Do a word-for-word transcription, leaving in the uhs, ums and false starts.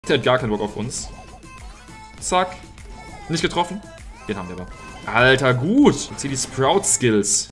Der hat gar keinen Bock auf uns. Zack. Nicht getroffen. Den haben wir aber. Alter, gut. Und zieh die Sprout-Skills.